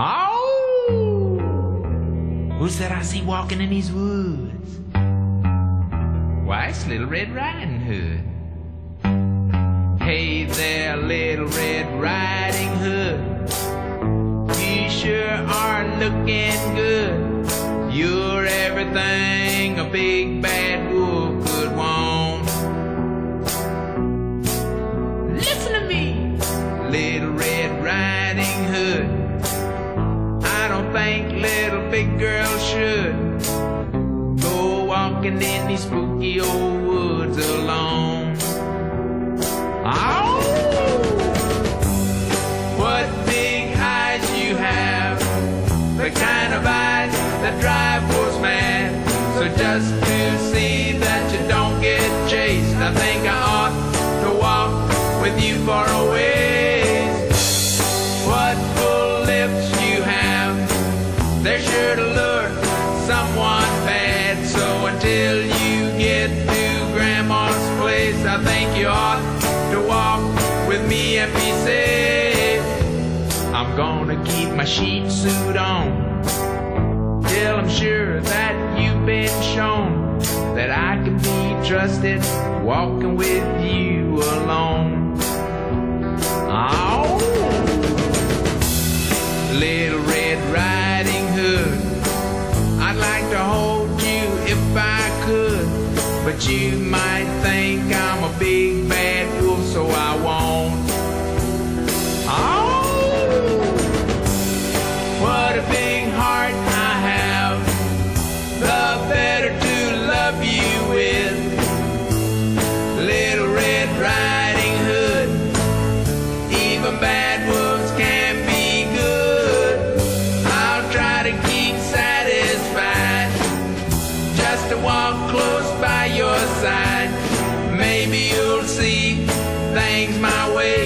Oh, who's that I see walking in these woods? Why, it's Little Red Riding Hood. Hey there, Little Red Riding Hood, you sure are looking good. You're everything a big bad wolf could want. Listen to me, Little Red Riding Hood, I don't think little big girls should go walking in these spooky old woods alone. Oh, what big eyes you have, the kind of eyes that drive wolves mad. So just to see that you don't get chased, I think I ought to walk with you for a ways. What full lips you have, they're sure to lure someone bad. So until you get to Grandma's place, I think you ought to walk with me and be safe. I'm gonna keep my sheep suit on till I'm sure that you've been shown that I can be trusted walking with you alone. Oh, Little Red Riding Hood, I'd like to hold you if I could, but you might think I'm a big bad wolf, so I won't. Oh, what a big heart I have, the better to love you with. Little Red Riding Hood, even bad wolves can be good. I'll try to keep satisfied just to walk close by your side. Maybe you'll see things my way.